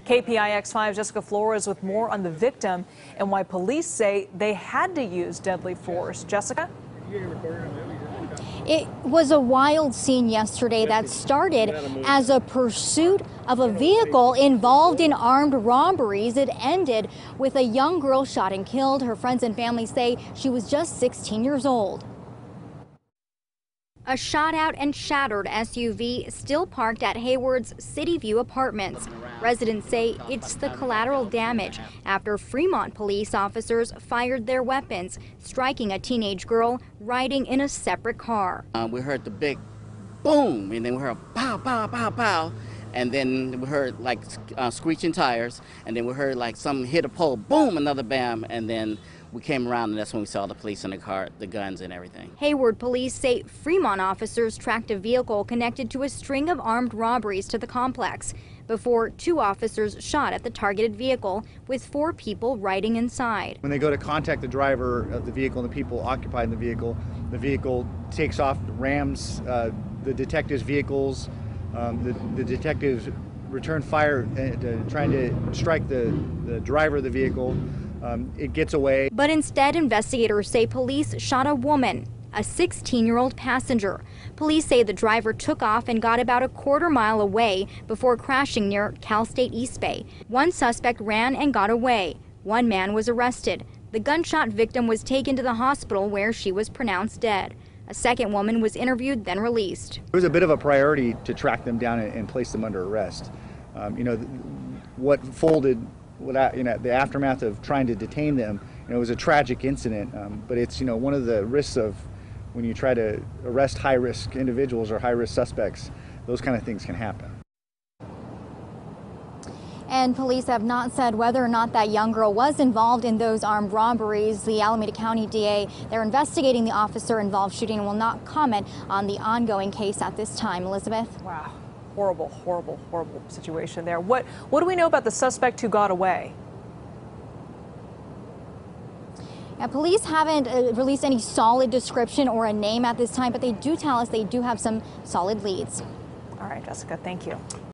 KPIX 5's Jessica Flores with more on the victim and why police say they had to use deadly force. Jessica? It was a wild scene yesterday that started as a pursuit of a vehicle involved in armed robberies. It ended with a young girl shot and killed. Her friends and family say she was just 16 years old. A shot out and shattered SUV still parked at Hayward's City View Apartments. Residents say it's the collateral damage after Fremont police officers fired their weapons, striking a teenage girl riding in a separate car. We heard the big boom, and then we heard pow, pow, pow, pow, and then we heard like screeching tires, and then we heard like something hit a pole, boom, another bam, and then we came around, and that's when we saw the police in the car, the guns and everything. Hayward police say Fremont officers tracked a vehicle connected to a string of armed robberies to the complex before 2 officers shot at the targeted vehicle with 4 people riding inside. When they go to contact the driver of the vehicle and the people occupying the vehicle takes off, rams the detectives' vehicles. The detectives return fire trying to strike the driver of the vehicle. It gets away. But instead, investigators say police shot a woman, a 16-year-old passenger. Police say the driver took off and got about a quarter mile away before crashing near Cal State East Bay. 1 suspect ran and got away. 1 man was arrested. The gunshot victim was taken to the hospital where she was pronounced dead. A 2nd woman was interviewed, then released. It was a bit of a priority to track them down and place them under arrest. What folded the aftermath of trying to detain them, it was a tragic incident, but it's one of the risks of when you try to arrest high-risk individuals or high-risk suspects, those kind of things can happen. And police have not said whether or not that young girl was involved in those armed robberies. The Alameda County DA, they're investigating the officer-involved shooting and will not comment on the ongoing case at this time. Elizabeth? Wow. Horrible, horrible, horrible situation there. What do we know about the suspect who got away? Yeah, police haven't released any solid description or a name at this time, but they do tell us they do have some solid leads. All right, Jessica, thank you.